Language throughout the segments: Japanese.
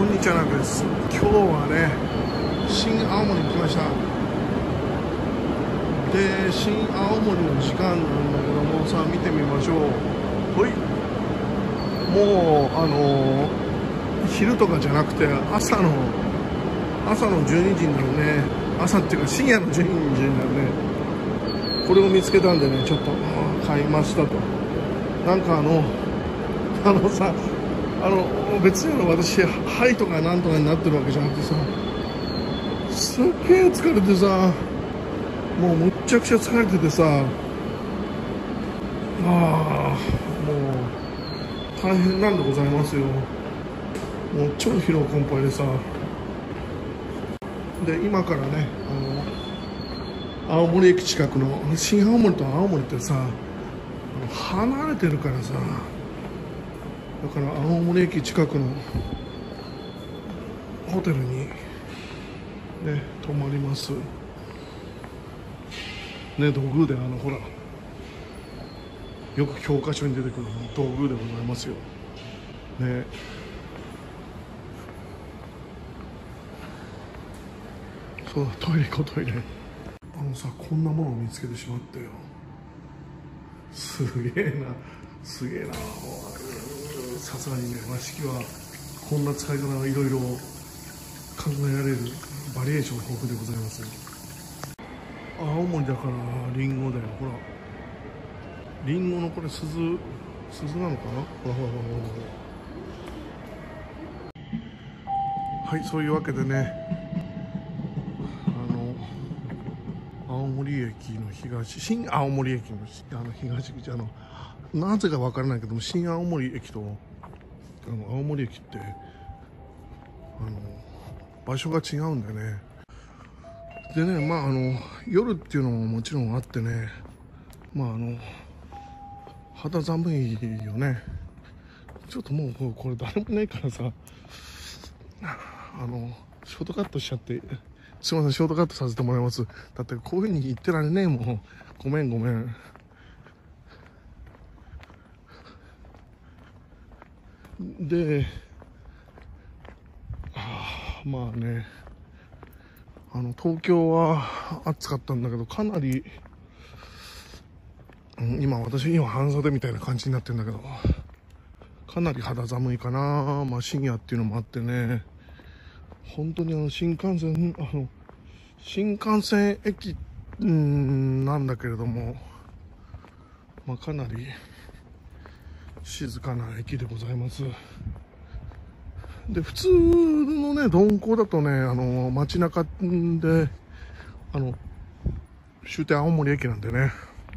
こんにちは、なんです。今日はね、新青森に来ました。で、新青森の時間なんだけどもさ、見てみましょう。ほい。もう昼とかじゃなくて朝の12時になるね。朝っていうか深夜の12時になるね。これを見つけたんでね、ちょっと買いましたと。なんかさ、別に私肺とかなんとかになってるわけじゃなくてさ、すっげえ疲れてさ、もうむっちゃくちゃ疲れててさ、もう大変なんでございますよ。もう超疲労困憊でさ、で今からね、青森駅近くの新青森と青森ってさ、離れてるからさ、だから青森駅近くのホテルにね泊まりますね。道具でほら、よく教科書に出てくる道具でございますよね。そうだ、トイレ行こう。トイレさ、こんなものを見つけてしまったよ。すげえな。さすがにね、和式はこんな使い方がいろいろ考えられるバリエーション豊富でございますよ。青森だからリンゴだよ。ほら、リンゴのこれ鈴なのかな。ほら。はい、そういうわけでね、青森駅の新青森駅の東口、なぜかわからないけども、新青森駅と青森駅って場所が違うんだよね。でね、夜っていうのももちろんあってね、肌寒いよね。ちょっともうこれ誰もいないからさ、ショートカットしちゃって、すいません、ショートカットさせてもらいます。だってこういう風に言ってられねえもん。ごめん。で、東京は暑かったんだけど、かなり、私今半袖みたいな感じになってるんだけど、かなり肌寒いかな。深夜っていうのもあってね、本当に新幹線駅なんだけれども、かなり静かな駅でございます。で、普通のね、鈍行だとね、街中で、終点青森駅なんでね。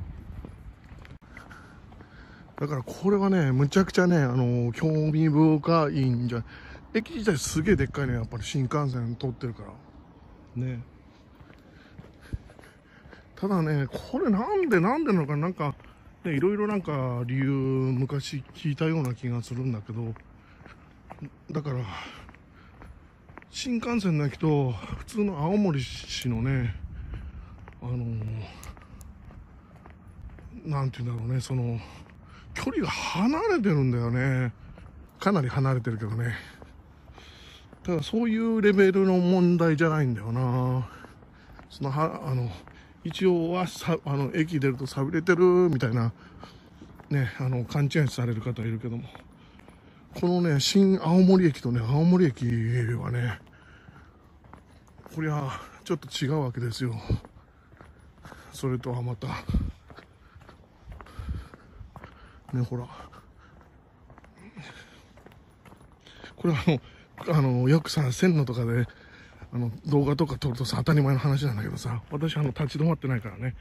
だからこれはね、むちゃくちゃね、興味深いんじゃ、駅自体すげえでっかいね、やっぱり新幹線通ってるから。ね。ただね、これなんでなのか、なんか、ね、いろいろなんか理由、昔聞いたような気がするんだけど、だから、新幹線の駅と普通の青森市のね、なんていうんだろうね、その、距離が離れてるんだよね。かなり離れてるけどね。ただそういうレベルの問題じゃないんだよな。一応は駅出ると寂れてるみたいな、ね、勘違いされる方いるけども。このね、新青森駅とね、青森駅はね、こりゃ、ちょっと違うわけですよ。それとはまた、ね、ほら。これよくさ、線路とかで、動画とか撮るとさ、当たり前の話なんだけどさ、私立ち止まってないからね、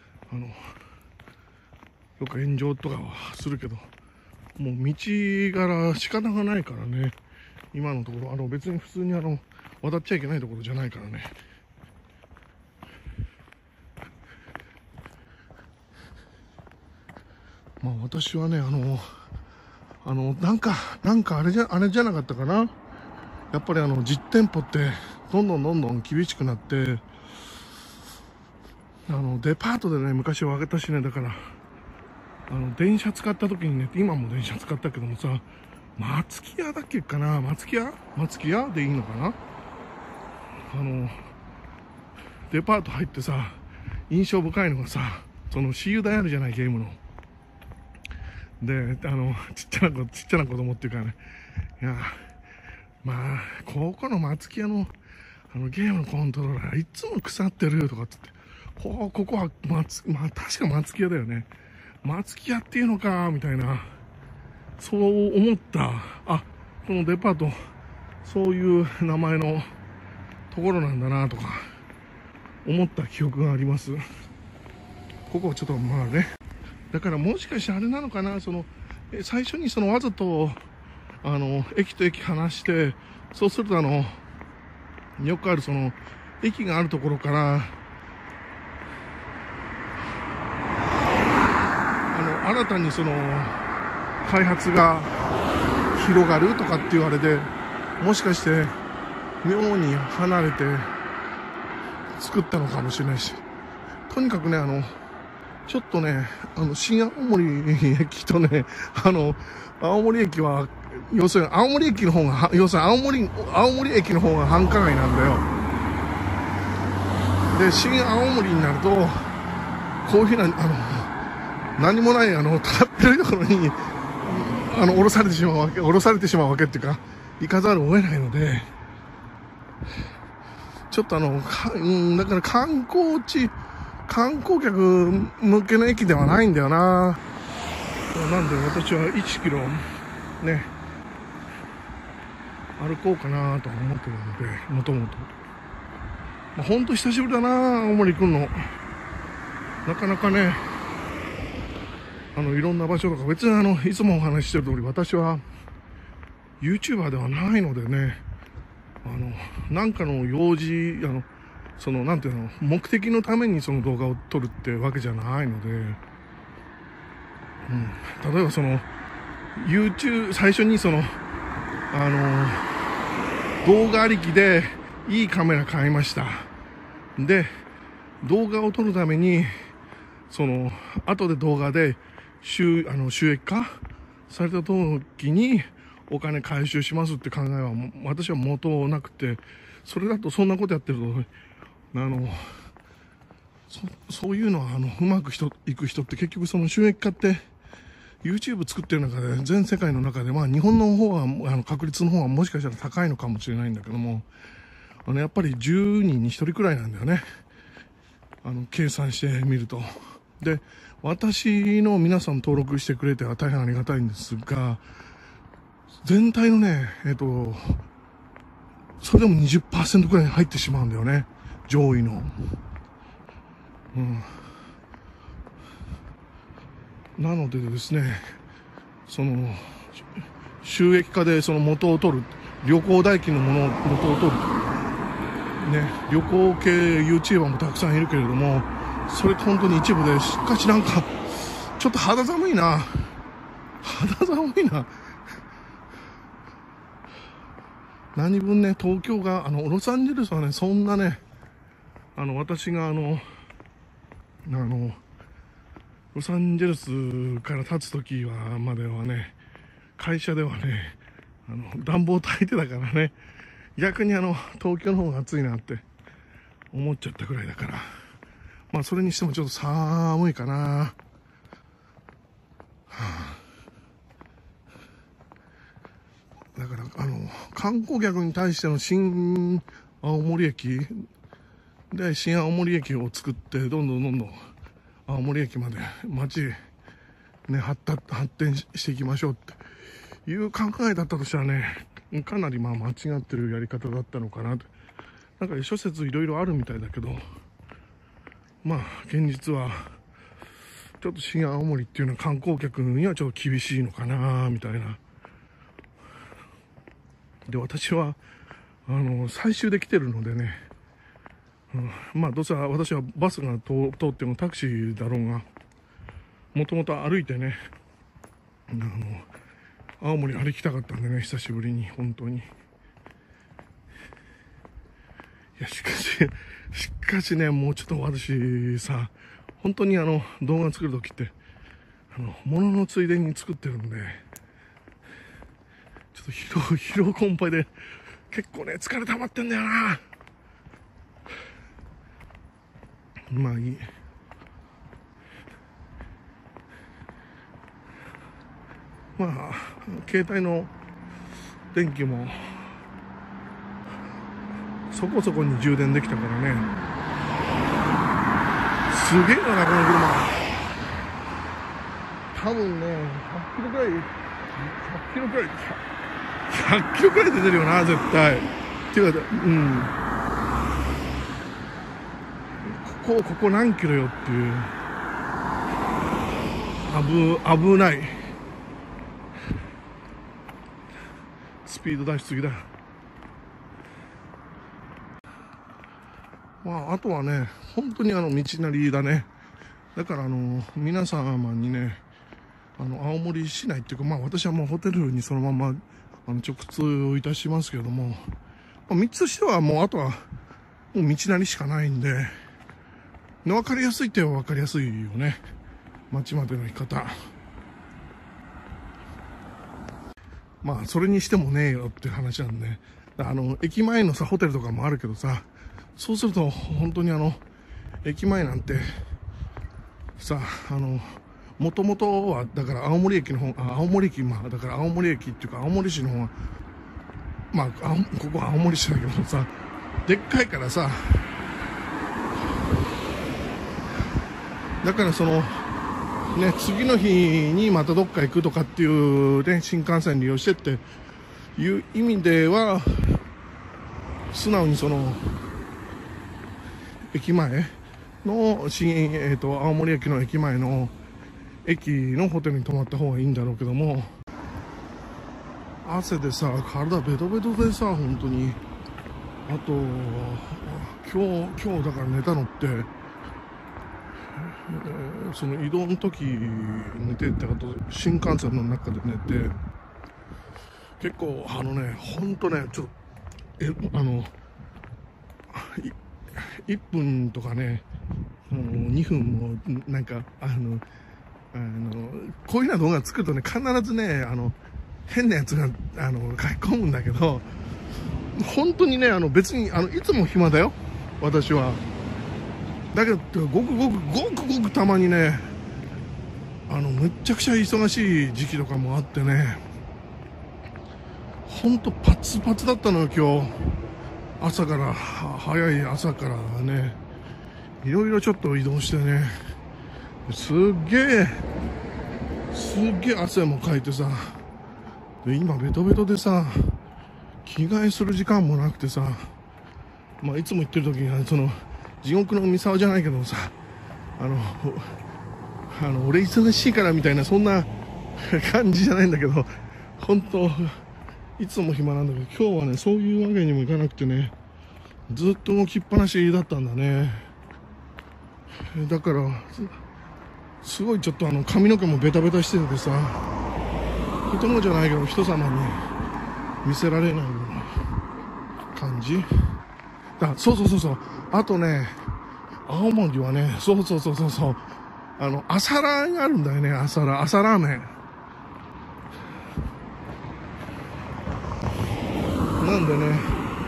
よく炎上とかはするけど、もう道柄仕方がないからね、今のところ、別に普通に渡っちゃいけないところじゃないからね。私はね、なんかあれじゃなかったかな。やっぱり実店舗ってどんどん厳しくなって、デパートでね、昔は私ね、だから電車使った時にね、今も電車使ったけどもさ、 松木屋だっけかな、松木屋でいいのかな。デパート入ってさ、印象深いのがさ、その私有台あるじゃない、ゲームの。で、ちっちゃな子供っていうかね、いや、まあ、ここの松木屋の、ゲームのコントローラー、いつも腐ってるとかって言って、ここはまあ、確か松木屋だよね。松木屋っていうのか、みたいな。そう思った。あ、このデパート、そういう名前のところなんだな、とか、思った記憶があります。ここはちょっとまあね。だからもしかしてあれなのかな、最初にわざと、駅と駅離して、そうするとよくある駅があるところから、新たに開発が広がるとかって言われて、もしかして妙に離れて作ったのかもしれないし、とにかくね、ちょっとね、新青森駅とね、青森駅は、要するに青森駅の方が、青森駅の方が繁華街なんだよ。で、新青森になると、こういうふうな、何もない、たっぷりところに、降ろされてしまうわけっていうか、行かざるを得ないので、ちょっとだから観光客向けの駅ではないんだよな。なんで私は1キロね、歩こうかなと思ってるので、もともと。ほんと久しぶりだな、青森来るの。なかなかね、いろんな場所とか、別にいつもお話ししてる通り、私は YouTuber ではないのでね、なんかの用事、なんていうの、目的のためにその動画を撮るってわけじゃないので、例えばYouTube、最初に動画ありきでいいカメラ買いました。で、動画を撮るために、後で動画で収益化された時にお金回収しますって考えは私は元なくて、それだとそんなことやってると、そういうのはうまくいく人って結局収益化って YouTube 作ってる中で全世界の中で日本の方は確率の方はもしかしたら高いのかもしれないんだけども、やっぱり10人に1人くらいなんだよね、計算してみると。で、私の皆さん登録してくれては大変ありがたいんですが、全体のね、それでも 20% くらいに入ってしまうんだよね、上位の。なのでですね、収益化で元を取る、旅行代金の元を取るね、旅行系 YouTuber もたくさんいるけれども、それ本当に一部で、しかしなんかちょっと肌寒いな。何分ね、東京がロサンゼルスはね、そんなね、私がロサンゼルスから立つ時まではね、会社ではね、暖房焚いてたからね、逆に東京の方が暑いなって思っちゃったくらいだから、それにしてもちょっと寒いかな。だから観光客に対しての新青森駅で、新青森駅を作って、どんどん青森駅まで街ね、発展していきましょうっていう考えだったとしたらね、かなり間違ってるやり方だったのかなと。なんか諸説いろいろあるみたいだけど、現実はちょっと新青森っていうのは観光客にはちょっと厳しいのかなみたいな。で、私は最終で来てるのでね、どうせ私はバスが通ってもタクシーだろうが、もともと歩いてね、青森歩きたかったんでね、久しぶりに、本当に。いや、しかしね、もうちょっと私さ、本当に動画作るときって、物のついでに作ってるんで、 ちょっと疲労困憊で結構ね疲れ溜まってんだよな。まあいい。まあ携帯の電気もそこそこに充電できたからね。すげえなこの車。多分ね100キロくらい100キロくらい出てるよな絶対。っていうかここ何キロよっていう。危ない。スピード出しすぎだ。まああとはね本当に道なりだね。だから皆様にね青森市内っていうか、まあ私はもうホテルにそのまま直通をいたしますけれども、道としてはもうあとはもう道なりしかないんで、分かりやすいっては分かりやすいよね。街までの行き方。まあそれにしてもねえよって話なんで、駅前のさホテルとかもあるけどさ、そうすると本当に駅前なんてさもともとはだから青森駅の方、青森駅だから青森駅っていうか青森市の方はまあここは青森市だけどさ、でっかいからさ、だから次の日にまたどっか行くとかっていうね、新幹線利用してっていう意味では素直に駅前の青森駅の駅前の駅のホテルに泊まった方がいいんだろうけども、汗でさ体ベトベトでさ、本当に。あと今日だから寝たのってその移動の時寝てって、あと新幹線の中で寝て、結構本当ねちょっと1分とかね2分もなんかこういうような動画作るとね必ずね変なやつが書き込むんだけど、本当にね別にいつも暇だよ私は。だけどごくたまにねめっちゃくちゃ忙しい時期とかもあってね、ほんとパツパツだったのよ今日。朝から早い朝からねいろいろちょっと移動してね、すっげえ汗もかいてさ、で今ベトベトでさ着替えする時間もなくてさ、まあいつも言ってる時には地獄の三沢じゃないけどさ、俺忙しいからみたいなそんな感じじゃないんだけど、本当いつも暇なんだけど、今日はねそういうわけにもいかなくてね、ずっと動きっぱなしだったんだね。だからすごいちょっと髪の毛もベタベタしててさ、人のじゃないけど人様に見せられないような感じだ。そうあとね青森はねそう朝ラーがあるんだよね。朝ラーメンなんでね、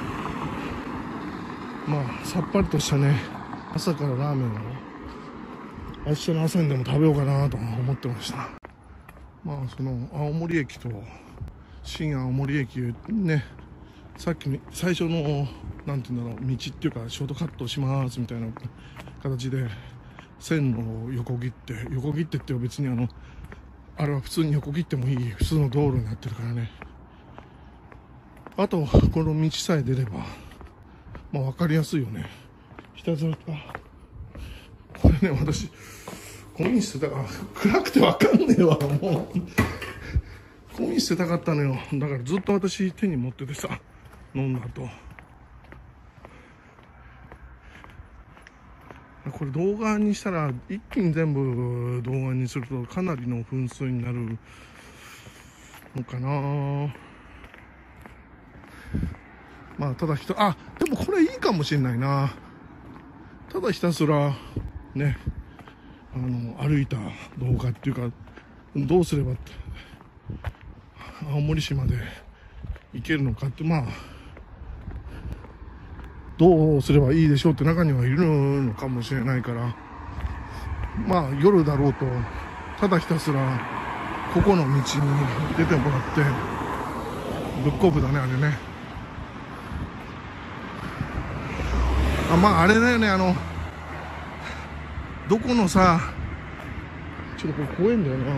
まあさっぱりとしたね朝からラーメンを明日の朝にでも食べようかなと思ってました。まあ青森駅と新青森駅ね、さっきの最初のなんていうんだろう、道っていうかショートカットしますみたいな形で線路を横切ってって別にあれは普通に横切ってもいい普通の道路になってるからね。あとこの道さえ出ればまあ分かりやすいよね。ひたすらこれね、私ゴミ捨てたから暗くて分かんねえわ。もうゴミ捨てたかったのよ。だからずっと私手に持っててさ、飲んだ後これ動画にしたら一気に全部動画にするとかなりの分数になるのかな。まあただでもこれいいかもしれないな。ただひたすらね歩いた動画っていうか、どうすればって青森市まで行けるのかって、まあどうすればいいでしょうって中にはいるのかもしれないから、まあ夜だろうとただひたすらここの道に出てもらってブックオフだね、あれね。まああれだよね、どこのさ、ちょっとこれ怖いんだよな、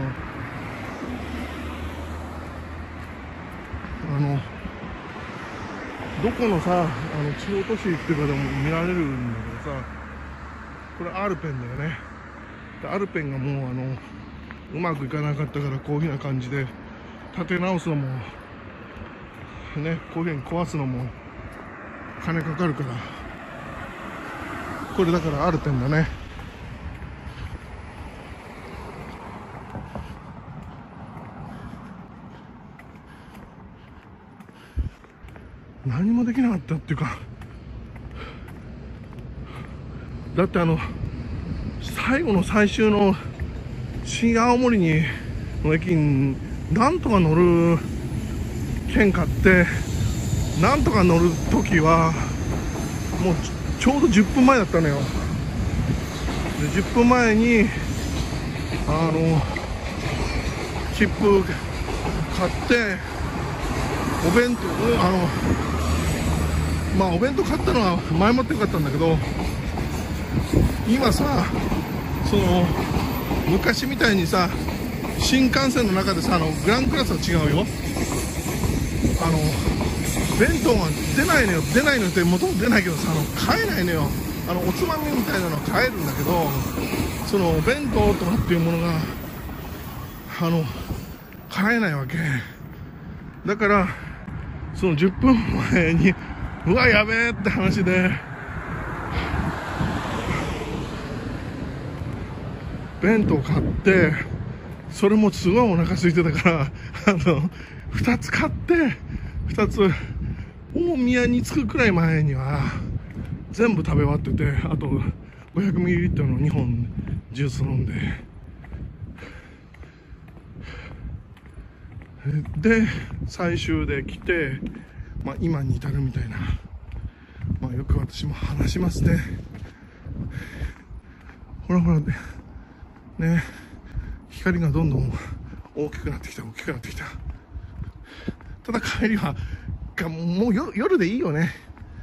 どこのさ、地方都市っていうかでも見られるんだけどさ、これアルペンだよね。でアルペンがもううまくいかなかったから、こういうふうな感じで立て直すのもね、こういうふうに壊すのも金かかるから、これだからアルペンだね。何もできなかったっていうか、だって最後の最終の新青森の駅になんとか乗る券買って、なんとか乗るときはもうちょうど10分前だったのよ。で10分前に切符買ってお弁当まあお弁当買ったのは前もってよかったんだけど、今さ、昔みたいにさ、新幹線の中でさ、グランクラスは違うよ。弁当が出ないのよ。出ないのってもともと出ないけどさ、買えないのよ。おつまみみたいなのは買えるんだけど、弁当とかっていうものが買えないわけだから、その10分前にうわやべえって話で弁当買って、それもすごいお腹空いてたから2つ買って、2つ大宮に着くくらい前には全部食べ終わってて、あと 500ml の2本ジュース飲んで、で最終で来て、まあ、今に至るみたいな、まあ、よく私も話しますね。ほらほらね、光がどんどん大きくなってきた。ただ帰りはもう夜でいいよね。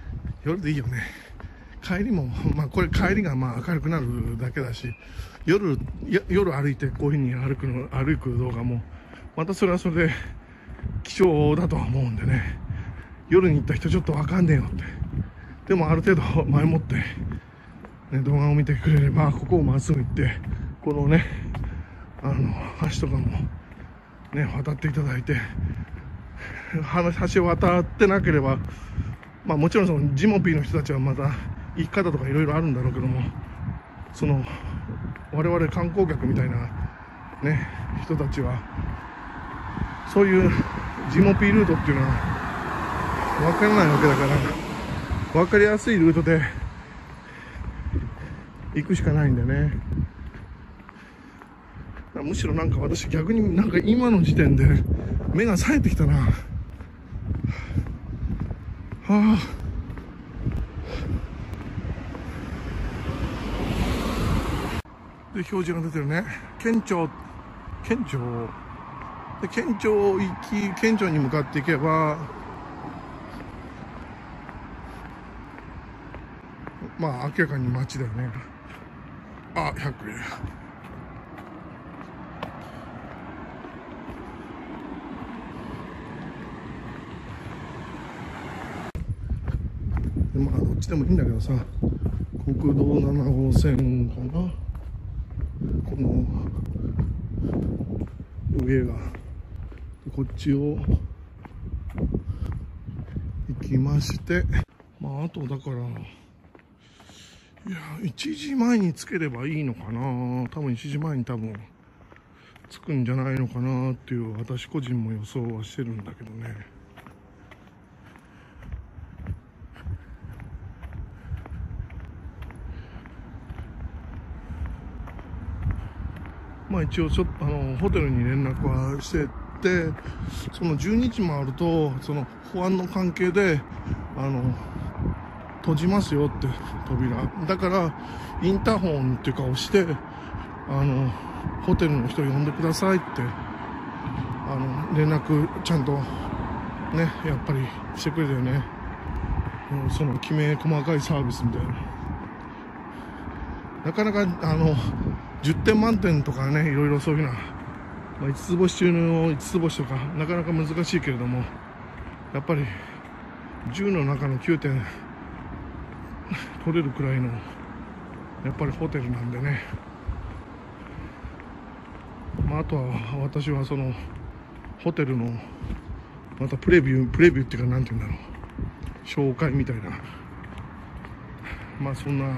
帰りもまあこれ帰りがまあ明るくなるだけだし、夜歩いてこういう風に歩く動画もまたそれはそれで貴重だとは思うんでね。夜に行った人ちょっとわかんねえよって、でもある程度前もって、ね、動画を見てくれれば、ここをまっすぐ行ってこのね橋とかもね渡っていただいて、橋を渡ってなければ、まあもちろんそのジモピーの人たちはまた生き方とかいろいろあるんだろうけども、我々観光客みたいなね人たちはそういうジモピールートっていうのは分からないわけだから、分かりやすいルートで行くしかないんだよね。むしろなんか私逆になんか今の時点で目が冴えてきたな。はあ、で表示が出てるね。県庁で、県庁に向かっていけば、まあ明らかに街だよね。あ、100円。でまあどっちでもいいんだけどさ、国道7号線かな、この上がこっちを行きまして、まああとだから、いや1時前につければいいのかな。多分1時前に着くんじゃないのかなっていう、私個人も予想はしてるんだけどね。まあ一応ちょっとホテルに連絡はしてっってその12時回るとその保安の関係で閉じますよって扉だからインターホンっていうか押してホテルの人呼んでくださいって連絡ちゃんとねやっぱりしてくれたよね、そのきめ細かいサービスみたいな。なかなか10点満点とかねいろいろそういうふうな、5つ星中の5つ星とかなかなか難しいけれどもやっぱり10の中の9点取れるくらいのやっぱりホテルなんでね、あとは私はそのホテルのまたプレビューっていうかなんていうんだろう紹介みたいなそんな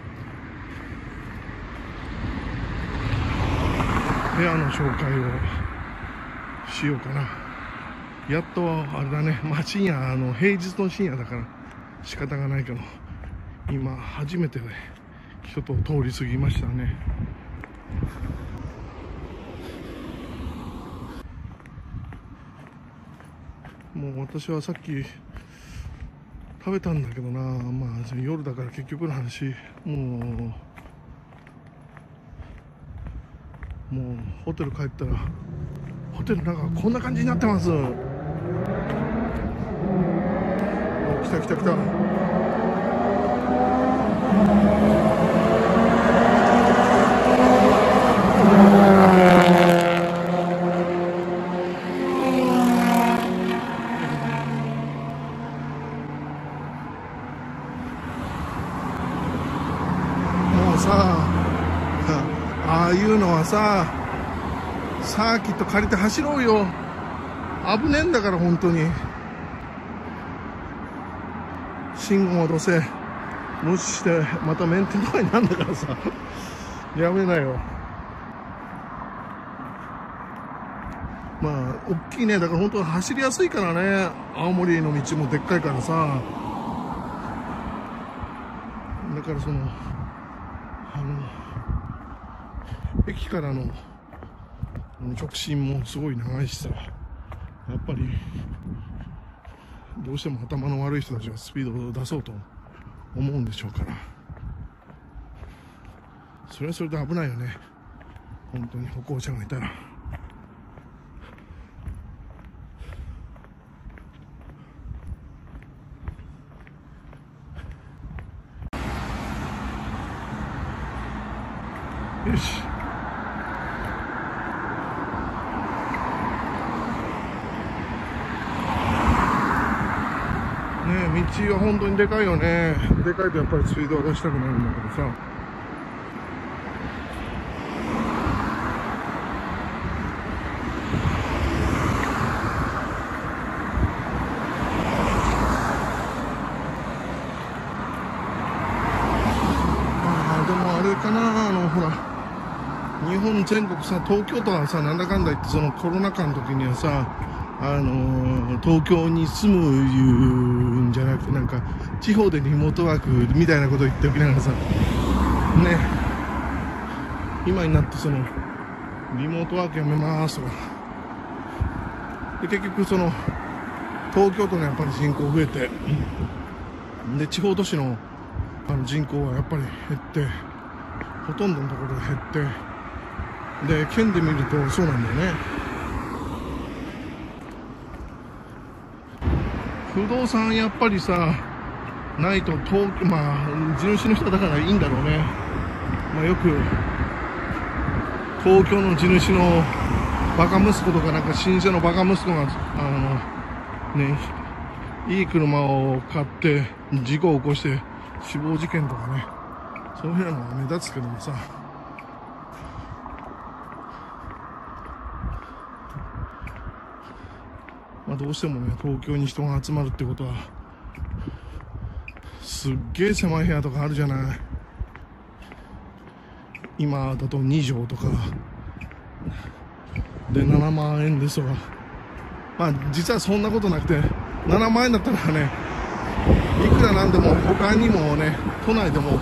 部屋の紹介をしようかな。やっとあれだね、深夜平日の深夜だから仕方がないけど今初めて人と通り過ぎましたね。もう私はさっき食べたんだけどな、夜だから結局の話もうホテル帰ったらホテルなんかこんな感じになってます。来た来た来た。もうさああいうのはさサーキット借りて走ろうよ。危ねえんだから本当に。信号どうせ無視してまたメンテとかになるんだからさやめなよ。大きいね。だから本当は走りやすいからね。青森の道もでっかいからさ。だからその駅からの直進もすごい長いしさ、やっぱりどうしても頭の悪い人たちはスピードを出そうと思うんでしょうから、それはそれで危ないよね本当に。歩行者がいたらよし。道は本当にでかいよね。でかいとやっぱりスピードを出したくなるんだけどさ。でもあれかな、ほら日本全国さ、東京都はさなんだかんだ言ってそのコロナ禍の時にはさ東京に住むいうんじゃなくてなんか地方でリモートワークみたいなことを言っておきながらさね、今になってそのリモートワークやめますとかで結局その東京都のやっぱり人口増えてで地方都市の人口はやっぱり減ってほとんどのところで減ってで県で見るとそうなんだよね。不動産やっぱりさないと地主の人だからいいんだろうね。よく東京の地主のバカ息子とかなんか新車のバカ息子がいい車を買って事故を起こして死亡事件とかね、そういうのが目立つけどもさ、どうしてもね東京に人が集まるってことはすっげえ狭い部屋とかあるじゃない。今だと2畳とかで7万円ですわ。実はそんなことなくて7万円だったらねいくらなんでも他にもね都内でも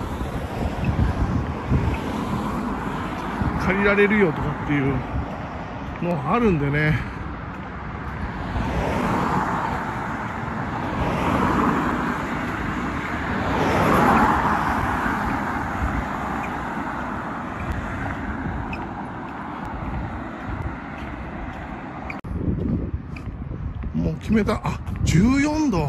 借りられるよとかっていうのあるんでね、 決めた。あ、14度。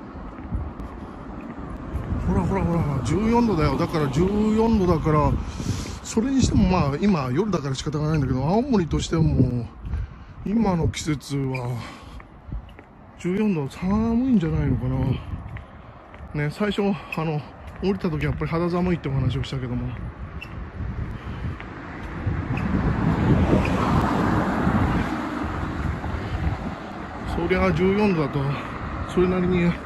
ほらほらほら、14度だよ。だから14度だから、それにしてもまあ今夜だから仕方がないんだけど、青森としても今の季節は14度寒いんじゃないのかな。ね、最初降りた時やっぱり肌寒いってお話をしたけども、そりゃ14度だとそれなりにね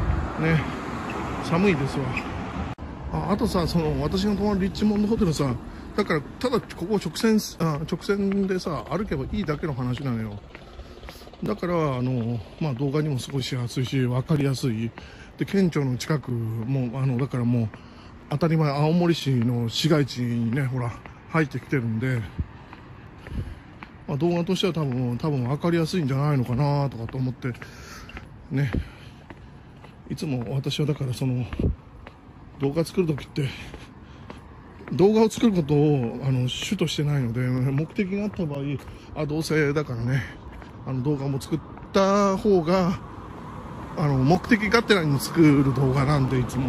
寒いですわ。あとさ、私が泊まるリッチモンドホテルさ、だからただここ直線でさ歩けばいいだけの話なのよ。だからまあ動画にもすごいしやすいし分かりやすいで、県庁の近くもだからもう当たり前青森市の市街地にねほら入ってきてるんで、まあ、動画としては多分分かりやすいんじゃないのかなとかと思ってね、いつも私はだから動画作るときって動画を作ることを主としてないので、目的があった場合どうせだからね動画も作った方が目的がてらに作る動画なんで、いつも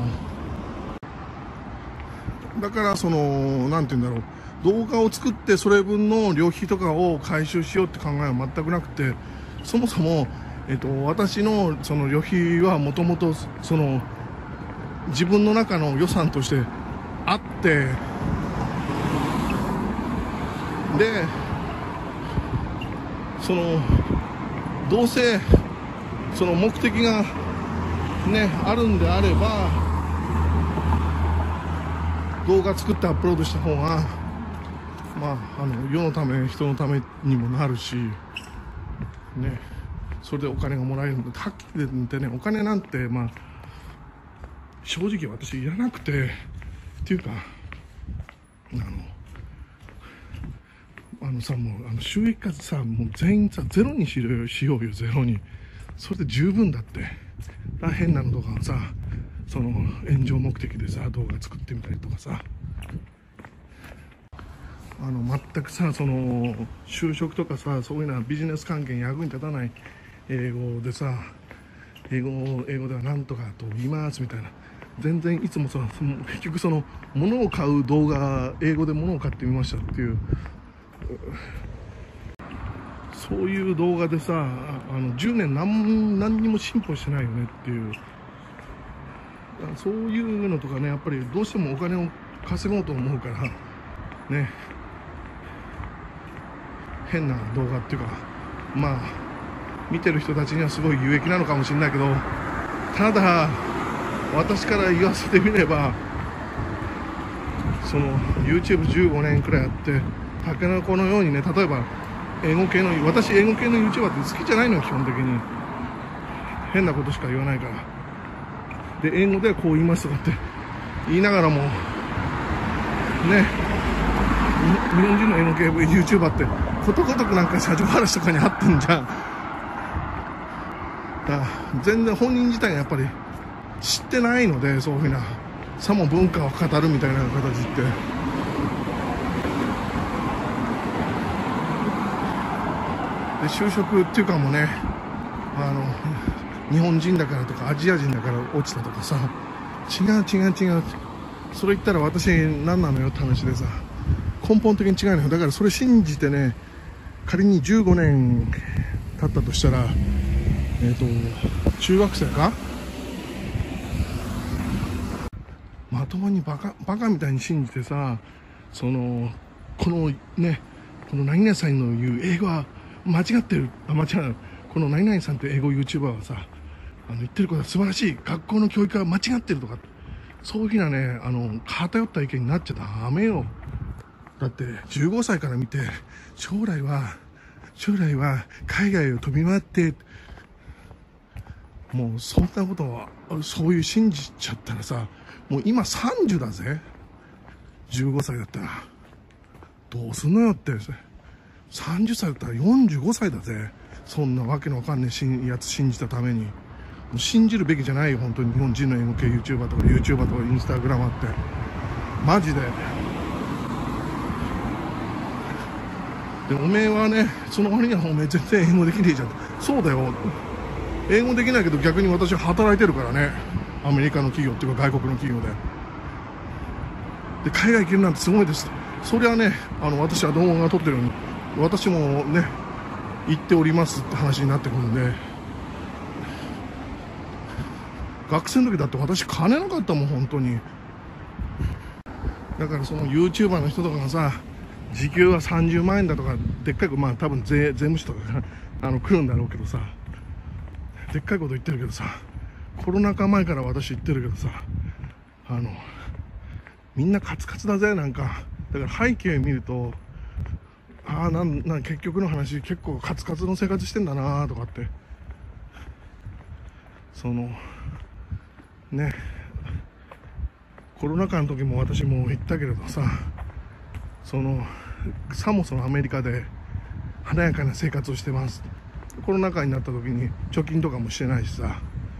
だからなんて言うんだろう、動画を作ってそれ分の旅費とかを回収しようって考えは全くなくて、そもそも、私の旅費はもともと自分の中の予算としてあって、でどうせ目的がねあるんであれば動画作ってアップロードした方がまあ世のため人のためにもなるしね、それでお金がもらえるので、はっきり言ってね、お金なんてまあ正直私いらなくて、っていうかもう収益化さもう全員さゼロにしようよ、ゼロに。それで十分だって。変なのとかさ炎上目的でさ動画作ってみたりとかさ、全くさ就職とかさそういうのはビジネス関係に役に立たない英語でさ、英語ではなんとかと言いますみたいな、全然いつも結局物を買う動画、英語で物を買ってみましたっていうそういう動画でさ10年何にも進歩してないよねっていう、そういうのとかね、やっぱりどうしてもお金を稼ごうと思うからね、変な動画っていうか、まあ見てる人たちにはすごい有益なのかもしれないけど、ただ私から言わせてみればYouTube15 年くらいやってタケノコのようにね、例えば私英語系の YouTuber って好きじゃないのよ、基本的に。変なことしか言わないから。で英語ではこう言いますとかって言いながらもね、日本人の英語系 YouTuber ってことごとくなんか車上荒らしとかにあってんじゃん。だから全然本人自体がやっぱり知ってないので、そういうふうなさも文化を語るみたいな形ってで、就職っていうかもね日本人だからとかアジア人だから落ちたとかさ、違う、それ言ったら私何なのよって話でさ、根本的に違うのよ。だからそれ信じてね、仮に15年経ったとしたら中学生かまともにバカみたいに信じてさ、この何々さんの言う英語は間違ってる、間違う、この何々さんって英語 YouTuber はさ言ってることは素晴らしい、学校の教育は間違ってるとか、そういうふうなね偏った意見になっちゃダメよ。だって15歳から見て将来は海外を飛び回って、もうそんなことはそういう信じちゃったらさ、もう今30だぜ、15歳だったらどうすんのよって。30歳だったら45歳だぜ、そんなわけのわかんねえやつ信じたために。もう信じるべきじゃないよ本当に、日本人の英語系 YouTuber とか YouTuber とかインスタグラマーってマジで。でおめえはね、その割にはおめえ全然英語できねえじゃん。そうだよ、 英語できないけど逆に私は働いてるからね。アメリカの企業っていうか外国の企業で海外行けるなんてすごいです。それはね、私は動画が撮ってるように私もね行っておりますって話になってくるんで、学生の時だって私金なかったもん本当に。だからその YouTuber の人とかがさ、時給は30万円だとかでっかいまあ多分税務署とか来るんだろうけどさ、でっかいこと言ってるけどさ、コロナ禍前から私言ってるけどさ、みんなカツカツだぜ。なんかだから背景見ると、結局の話結構カツカツの生活してんだなとかって、そのね、コロナ禍の時も私も言ったけれどさ、さもそのアメリカで華やかな生活をしてます。コロナ禍になった時に貯金とかもしてないしさ、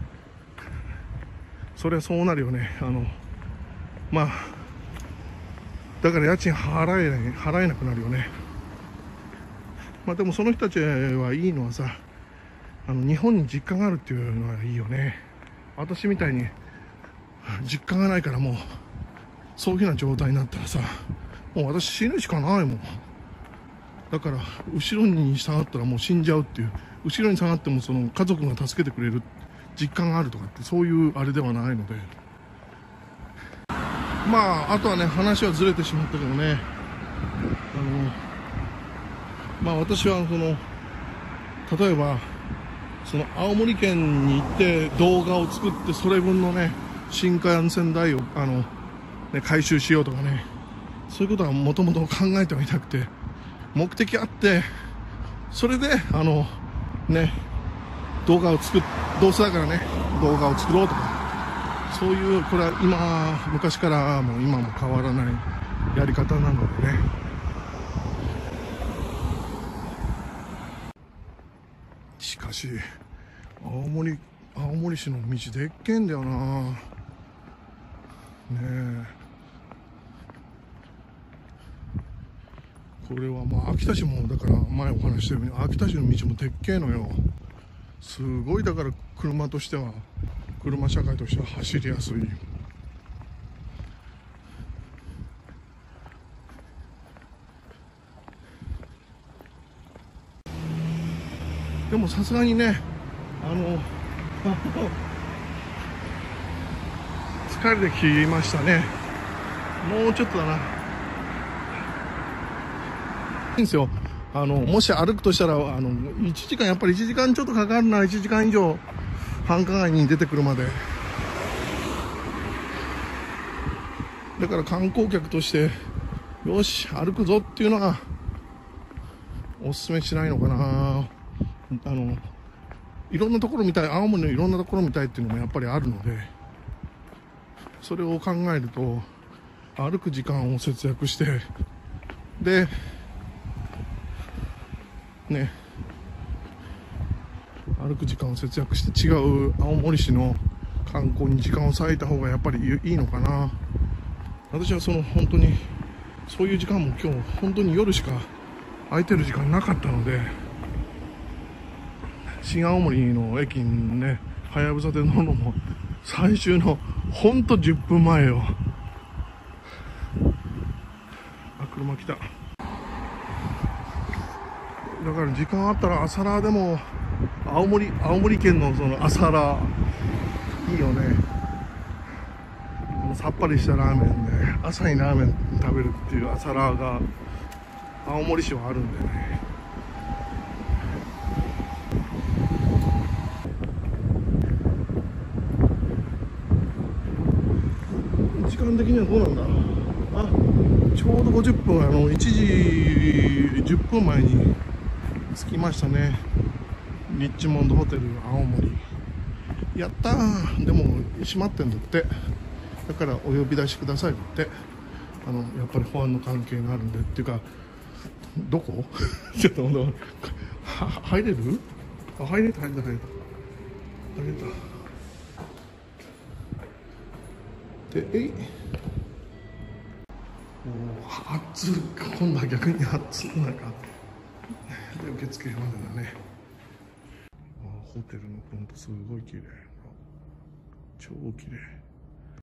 それはそうなるよね。まあだから家賃払えなくなるよね。まあでもその人たちはいいのはさ、日本に実家があるっていうのはいいよね。私みたいに実家がないから、もうそういうふうな状態になったらさ、もう私死ぬしかないもん。だから後ろに下がったらもう死んじゃうっていう、後ろに下がってもその家族が助けてくれる実感があるとかって、そういうあれではないので、まああとはね、話はずれてしまったけどね、まあ私は例えばその青森県に行って動画を作って、それ分のね新幹線代を回収しようとかね、そういうことはもともと考えてはいなくて、目的あって、それで動画をどうせだからね動画を作ろうとか、そういう、これは昔からも今も変わらないやり方なのでね。しかし青森市の道でっけんだよなねえ。これはまあ秋田市も、だから前お話したように秋田市の道もでっけえのよ。すごい、だから車社会としては走りやすい。でもさすがにね、疲れてきましたね。もうちょっとだな。いいんですよ。もし歩くとしたら、1時間、やっぱり1時間ちょっとかかるな。1時間以上、繁華街に出てくるまで。だから観光客として、よし、歩くぞっていうのが、おすすめしないのかな。いろんなところ見たい、青森のいろんなところ見たいっていうのもやっぱりあるので、それを考えると、歩く時間を節約して、で、ね、歩く時間を節約して違う青森市の観光に時間を割いた方がやっぱりいいのかな。私は本当にそういう時間も今日本当に夜しか空いてる時間なかったので、新青森の駅にねはやぶさで乗るのも最終の本当10分前よ。車来た。だから時間あったら朝ラーでも青森県の朝ラーいいよね。さっぱりしたラーメンで朝にラーメン食べるっていう朝ラーが青森市はあるんでね。時間的にはどうなんだ。ちょうど50分、1時10分前に着きましたね。リッチモンドホテル青森。やったー。でも閉まってんだって。だからお呼び出しくださいって。やっぱり保安の関係があるんでっていうか、どこちょっと入れる？入れた。で、暑い。今度は逆に暑い。なんかで受付までだね。 ホテルのフロントすごい綺麗。超綺麗。